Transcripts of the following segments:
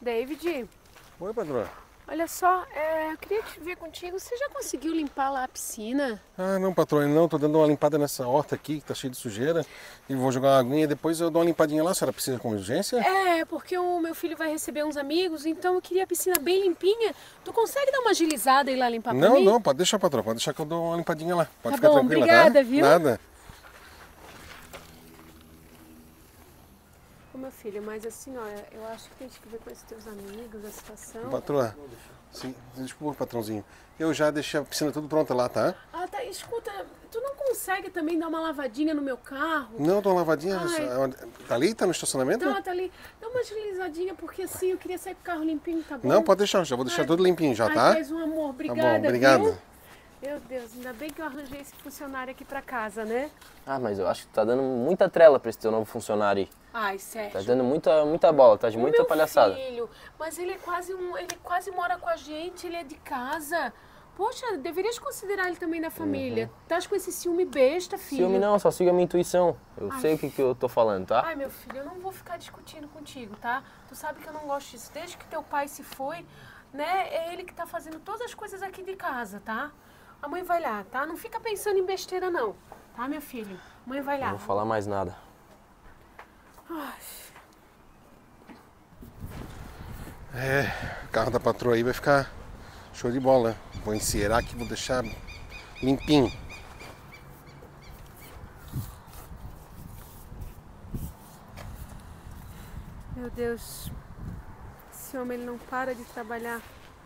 David, Oi, patroa. olha só, eu queria te ver contigo. Você já conseguiu limpar lá a piscina? Ah, não, patroa, não. Tô dando uma limpada nessa horta aqui, que tá cheia de sujeira. E vou jogar uma aguinha e depois eu dou uma limpadinha lá. A senhora precisa com urgência? É, porque o meu filho vai receber uns amigos, então eu queria a piscina bem limpinha. Tu consegue dar uma agilizada e ir lá limpar pra Não, mim? não, pode deixar, patroa. Pode deixar que eu dou uma limpadinha lá. Pode Tá ficar bom, tranquila, obrigada, tá? viu? Nada. Ô, meu filho, mas assim, olha, eu acho que tem que ver com esses teus amigos, a situação. Patroa, sim, desculpa, patrãozinho. Eu já deixei a piscina tudo pronta lá, tá? Ah, tá, escuta, tu não consegue também dar uma lavadinha no meu carro? Não, dou uma lavadinha. Ai. Tá ali? Tá no estacionamento? Tá ali. Dá uma agilizadinha, porque assim, eu queria sair com o carro limpinho, tá bom? Não, pode deixar. Já vou deixar Ai. tudo limpinho já, Ai, tá? tu és um amor, Tá obrigada, bom, obrigado. viu? Meu Deus, ainda bem que eu arranjei esse funcionário aqui pra casa, né? Ah, mas eu acho que tá dando muita trela pra esse teu novo funcionário aí. Ai, Sérgio. Tá dando muita bola, tá de muita meu palhaçada. filho, mas ele quase mora com a gente, ele é de casa. Poxa, deverias considerar ele também da família. Tás com esse ciúme besta, filho. Ciúme não, só siga a minha intuição. Eu Ai. sei o que eu tô falando, tá? Ai, meu filho, eu não vou ficar discutindo contigo, tá? Tu sabe que eu não gosto disso. Desde que teu pai se foi, né? É ele que tá fazendo todas as coisas aqui de casa, tá? A mãe vai lá, tá? Não fica pensando em besteira, não. Tá, meu filho? Mãe vai lá. Não vou falar mais nada. Ai, O carro da patroa aí vai ficar show de bola. Vou encierar aqui, vou deixar limpinho. meu Deus. Esse homem, ele não para de trabalhar.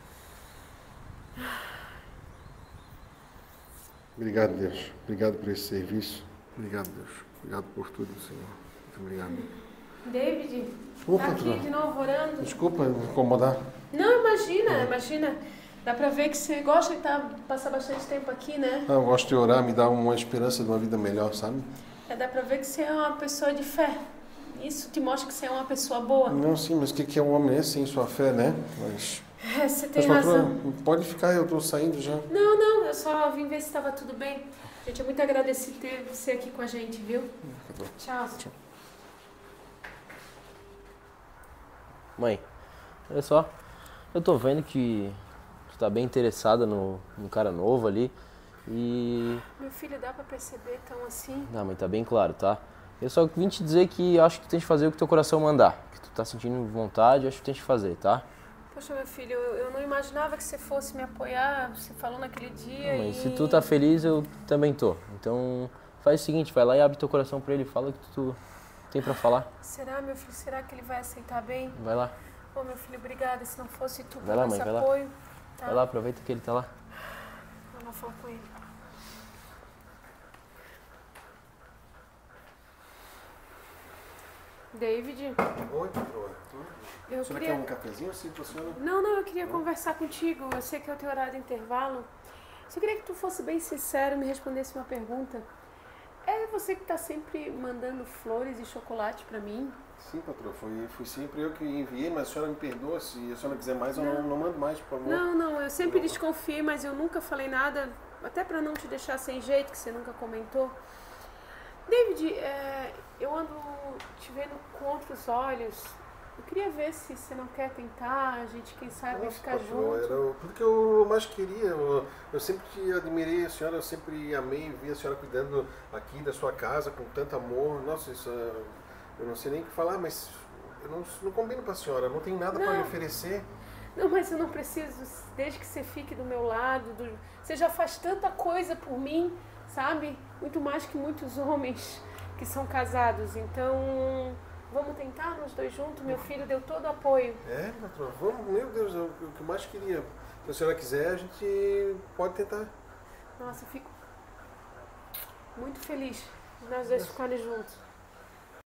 Obrigado, Deus. Obrigado por esse serviço. Obrigado, Deus. Obrigado por tudo, Senhor. Muito obrigado. David, Ô, tá aqui patroa. de novo orando? Desculpa incomodar. Não, imagina. Dá pra ver que você gosta de passar bastante tempo aqui, né? Eu gosto de orar, me dá uma esperança de uma vida melhor, sabe? Dá pra ver que você é uma pessoa de fé. Isso te mostra que você é uma pessoa boa. Não, sim, mas o que é um homem sem sua fé, né? Mas Você tem patroa, razão. pode ficar, eu tô saindo já. Não, eu só vim ver se estava tudo bem. Gente, é muito agradecido ter você aqui com a gente, viu? Tchau. Mãe, olha só. Eu tô vendo que tu tá bem interessada no cara novo ali. E... Meu filho, dá pra perceber tão assim? Não, mãe, tá bem claro, tá? Eu só vim te dizer que acho que tu tem que fazer o que teu coração mandar. Que tu tá sentindo vontade, acho que tu tem que fazer, tá? Poxa, meu filho, eu não imaginava que você fosse me apoiar. Você falou naquele dia Não, mas e... se tu tá feliz, eu também tô. Então faz o seguinte, vai lá e abre teu coração pra ele, fala o que tu tem pra falar. Será, meu filho? Será que ele vai aceitar bem? Vai lá. Ô, meu filho, obrigada. Se não fosse tu Vai lá, por mãe, esse vai lá. apoio... Tá? Vai lá, aproveita que ele tá lá. Vou lá falar com ele. David, Oi, patroa. eu Você queria... quer um cafezinho assim pra senhora? Não, eu queria conversar contigo. Eu sei que é o teu horário de intervalo. Só queria que tu fosse bem sincero e me respondesse uma pergunta. É você que tá sempre mandando flores e chocolate pra mim? Sim, patroa, fui sempre eu que enviei, mas a senhora me perdoa, se a senhora quiser mais, eu não mando mais, por favor. Não, eu sempre desconfiei, mas eu nunca falei nada, até pra não te deixar sem jeito, que você nunca comentou. David, eu ando te vendo com outros olhos. Eu queria ver se você não quer tentar, a gente, quem sabe, Nossa, ficar patroa, junto. era tudo que eu mais queria. Eu sempre te admirei a senhora, eu sempre amei ver a senhora cuidando aqui da sua casa com tanto amor. Nossa, isso eu não sei nem o que falar, mas eu não combino pra senhora, não tenho nada pra lhe oferecer. Não, mas eu não preciso, desde que você fique do meu lado, você já faz tanta coisa por mim, sabe? Muito mais que muitos homens que são casados. Então, vamos tentar nós dois juntos? Meu filho deu todo o apoio. É, patroa, vamos, meu Deus, é o que eu mais queria. Se a senhora quiser, a gente pode tentar. Nossa, eu fico muito feliz de nós dois ficarem juntos.